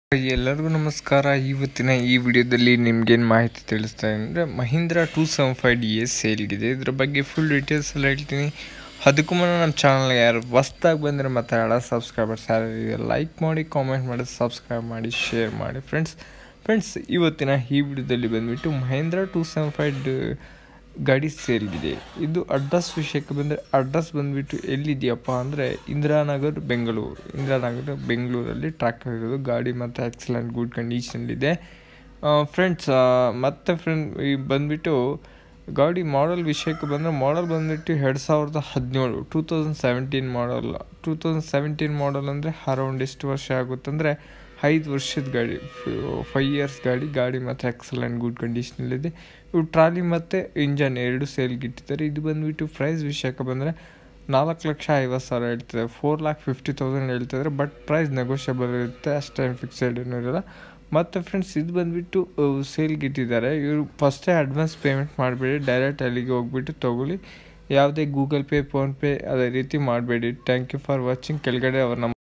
ಎಲ್ಲರಿಗೂ ನಮಸ್ಕಾರ. ಇವತ್ತಿನ ಈ ವಿಡಿಯೋದಲ್ಲಿ ನಿಮ್ಗೇನು ಮಾಹಿತಿ ತಿಳಿಸ್ತಾ ಅಂದರೆ ಮಹೀಂದ್ರ 275DS ಸೇಲ್ಗಿದೆ. ಇದ್ರ ಬಗ್ಗೆ ಫುಲ್ ಡೀಟೇಲ್ಸ್ ಎಲ್ಲ ಹೇಳ್ತೀನಿ. ಅದಕ್ಕೂ ಮುನ್ನ ನಮ್ಮ ಚಾನಲ್ಗೆ ಯಾರು ಹೊಸ್ದಾಗಿ ಬಂದರೆ ಮತ್ತು ಹಳ ಸಬ್ಸ್ಕ್ರೈಬರ್ಸ್ ಯಾರು ಲೈಕ್ ಮಾಡಿ, ಕಾಮೆಂಟ್ ಮಾಡಿ, ಸಬ್ಸ್ಕ್ರೈಬ್ ಮಾಡಿ, ಶೇರ್ ಮಾಡಿ. ಫ್ರೆಂಡ್ಸ್ ಇವತ್ತಿನ ಈ ವಿಡಿಯೋದಲ್ಲಿ ಬಂದುಬಿಟ್ಟು ಮಹೀಂದ್ರ 275 ಗಾಡಿ ಸೇಲ್ಗಿದೆ. ಇದು ಅಡ್ರೆಸ್ ವಿಷಯಕ್ಕೆ ಬಂದರೆ ಅಡ್ರೆಸ್ ಬಂದುಬಿಟ್ಟು ಎಲ್ಲಿದೆಯಪ್ಪ ಅಂದರೆ ಇಂದಿರಾನಗರ್ ಬೆಂಗಳೂರಲ್ಲಿ ಟ್ರ್ಯಾಕ್ ಆಗಿರೋದು. ಗಾಡಿ ಮತ್ತು ಎಕ್ಸಲೆಂಟ್ ಗುಡ್ ಕಂಡೀಷನಲ್ಲಿದೆ ಫ್ರೆಂಡ್ಸ್. ಮತ್ತು ಈ ಬಂದುಬಿಟ್ಟು ಗಾಡಿ ಮಾಡಲ್ ವಿಷಯಕ್ಕೆ ಬಂದರೆ ಮಾಡಲ್ ಬಂದುಬಿಟ್ಟು 2017 2017 ಮಾಡಲ್ ಅಂದರೆ ಅರೌಂಡ್ ಎಷ್ಟು ವರ್ಷ ಆಗುತ್ತಂದರೆ 5 ವರ್ಷದ ಗಾಡಿ, 5 ಇಯರ್ಸ್ ಗಾಡಿ ಮತ್ತು ಎಕ್ಸಲೆಂಟ್ ಗುಡ್ ಕಂಡೀಷನಲ್ಲಿದೆ. ಇವು ಟ್ರಾಲಿ ಮತ್ತು ಇಂಜನ್ ಎರಡು ಸೇಲ್ಗೆ ಇಟ್ಟಿದ್ದಾರೆ. ಇದು ಬಂದುಬಿಟ್ಟು ಪ್ರೈಸ್ ವಿಷಯಕ್ಕೆ ಬಂದರೆ 4,50,000 ಹೇಳ್ತಿದ್ದಾರೆ, 4,50,000 ಹೇಳ್ತಿದ್ದಾರೆ. ಬಟ್ ಪ್ರೈಸ್ ನೆಗೋಷಿಯಬಲ್ ಇರುತ್ತೆ, ಅಷ್ಟೇನು ಫಿಕ್ಸೆಡ್ ಏನೂ ಇರೋಲ್ಲ. ಮತ್ತು ಫ್ರೆಂಡ್ಸ್ ಇದು ಬಂದುಬಿಟ್ಟು ಸೇಲ್ಗೆ ಇಟ್ಟಿದ್ದಾರೆ. ಇವರು ಫಸ್ಟೇ ಅಡ್ವಾನ್ಸ್ ಪೇಮೆಂಟ್ ಮಾಡಬೇಡಿ, ಡೈರೆಕ್ಟ್ ಅಲ್ಲಿಗೆ ಹೋಗ್ಬಿಟ್ಟು ತೊಗೊಳ್ಳಿ. ಯಾವುದೇ ಗೂಗಲ್ ಪೇ, ಫೋನ್ಪೇ ಅದೇ ರೀತಿ ಮಾಡಬೇಡಿ. Thank you for watching. ಕೆಳಗಡೆ ಅವ್ರ